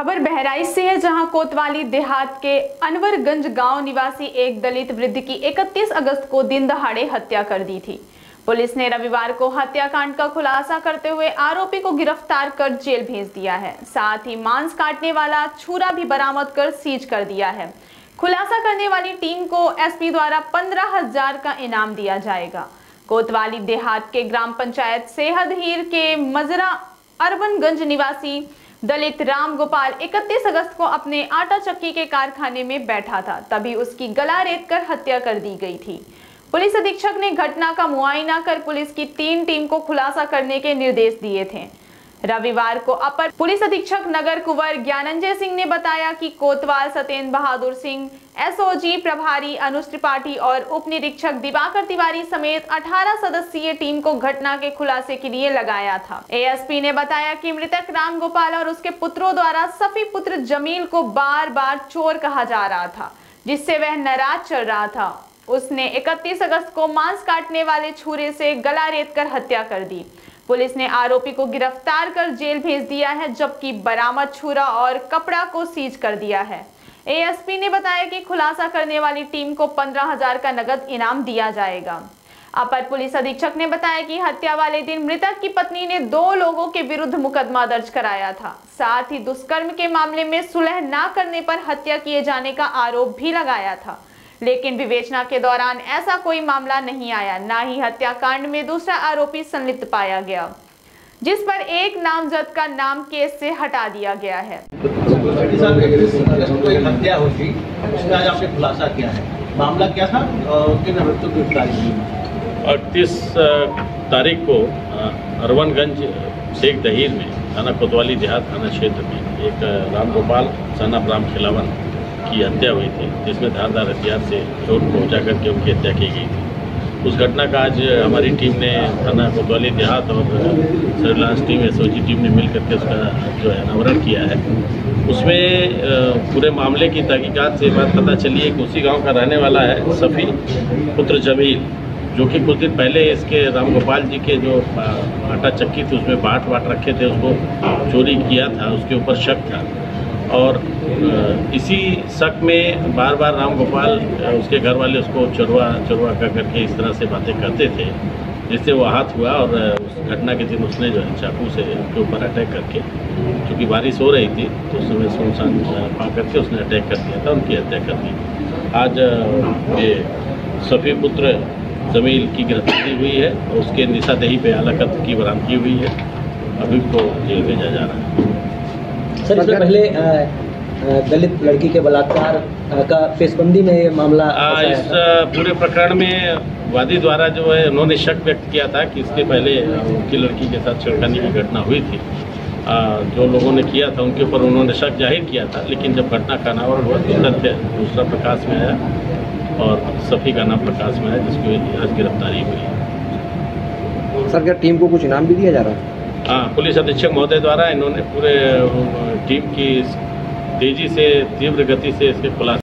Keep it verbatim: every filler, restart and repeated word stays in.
खबर बहराइच से है, जहां कोतवाली देहात के अनवरगंज गांव निवासी एक दलित वृद्ध की इकतीस अगस्त को दिन दहाड़े हत्या कर दी थी। पुलिस ने रविवार को हत्याकांड का खुलासा करते हुए आरोपी को गिरफ्तार कर जेल भेज दिया है। साथ ही मांस काटने वाला छुरा भी बरामद कर सीज कर दिया है। खुलासा करने वाली टीम को एसपी द्वारा पंद्रह हजार का इनाम दिया जाएगा। कोतवाली देहात के ग्राम पंचायत सेहदहीर के मजरा अरबनगंज निवासी दलित राम गोपाल इकतीस अगस्त को अपने आटा चक्की के कारखाने में बैठा था, तभी उसकी गला रेत कर हत्या कर दी गई थी। पुलिस अधीक्षक ने घटना का मुआयना कर पुलिस की तीन टीम को खुलासा करने के निर्देश दिए थे। रविवार को अपर पुलिस अधीक्षक नगर कुंवर ज्ञानंजय सिंह ने बताया कि कोतवाल सत्येंद्र बहादुर सिंह, एसओजी प्रभारी अनुज त्रिपाठी और उप निरीक्षक दिवाकर तिवारी समेत अठारह सदस्यीय टीम को घटना के खुलासे के लिए लगाया था। एएसपी ने बताया कि मृतक राम गोपाल और उसके पुत्रों द्वारा सफी पुत्र जमील को बार बार चोर कहा जा रहा था, जिससे वह नाराज चल रहा था। उसने इकतीस अगस्त को मांस काटने वाले छुरे से गला रेत कर हत्या कर दी। पुलिस ने आरोपी को गिरफ्तार कर जेल भेज दिया है, जबकि बरामद छुरा और कपड़ा को सीज कर दिया है। एएसपी ने बताया कि खुलासा करने वाली टीम को पंद्रह हजार का नगद इनाम दिया जाएगा। अपर पुलिस अधीक्षक ने बताया कि हत्या वाले दिन मृतक की पत्नी ने दो लोगों के विरुद्ध मुकदमा दर्ज कराया था। साथ ही दुष्कर्म के मामले में सुलह न करने पर हत्या किए जाने का आरोप भी लगाया था, लेकिन विवेचना के दौरान ऐसा कोई मामला नहीं आया। न ही हत्याकांड में दूसरा आरोपी संलिप्त पाया गया, जिस पर एक नामजद का नाम केस से हटा दिया गया है। हत्या हुई, उसमें आज आपने खुलासा किया है, मामला क्या था और किन मृत्यु की गिरफ्तारी? अड़तीस तारीख को अरबनगंज सेहदहीर में थाना कोतवाली देहात थाना क्षेत्र में एक राम गोपाल सना राम खिलावन की हत्या हुई थी, जिसमें धारदार हथियार से चोट पहुंचा करके उनकी हत्या की गई थी। उस घटना का आज हमारी टीम ने थाना कोतवाली देहात और सर्विलांस टीम एसओजी टीम ने मिल करके उसका जो है अनावरण किया है। उसमें पूरे मामले की तहकीकात से बात पता चली है कि उसी गांव का रहने वाला है सफ़ी पुत्र जमील, जो कि कुछ दिन पहले इसके राम गोपाल जी के जो आटा चक्की थी उसमें बाट वाट रखे थे, उसको चोरी किया था, उसके ऊपर शक था। और इसी शक में बार बार राम गोपाल उसके घर वाले उसको चोरवा चोरवा कर करके इस तरह से बातें करते थे, जिससे वो आहत हुआ और उस घटना के दिन उसने जो है चाकू से उनके ऊपर अटैक करके, क्योंकि बारिश हो रही थी तो उस समय सुनसान पा करके उसने अटैक कर दिया था, उनकी हत्या कर दी। आज ये सफ़ी पुत्र जमील की गिरफ्तारी हुई है और उसके निशादेही पे आला कत्ल की बरामदगी हुई है। अभी को जेल भेजा जा रहा है। सर, इससे पहले दलित लड़की के बलात्कार का फेसबंदी में ये मामला आ, इस पूरे प्रकरण में वादी द्वारा जो है उन्होंने शक व्यक्त किया था कि इसके पहले उनकी लड़की के साथ छेड़खानी की घटना हुई थी। आ, जो लोगों ने किया था उनके ऊपर उन्होंने शक जाहिर किया था, लेकिन जब घटना का अनावरण हुआ तो तथ्य दूसरा प्रकाश में आया और सफ़ी का नाम प्रकाश में आया, जिसकी आज गिरफ्तारी हुई है। सर, क्या टीम को कुछ इनाम भी दिया जा रहा है? हाँ, पुलिस अधीक्षक महोदय द्वारा इन्होंने पूरे टीम की तेजी से तीव्र गति से इसके खुलासे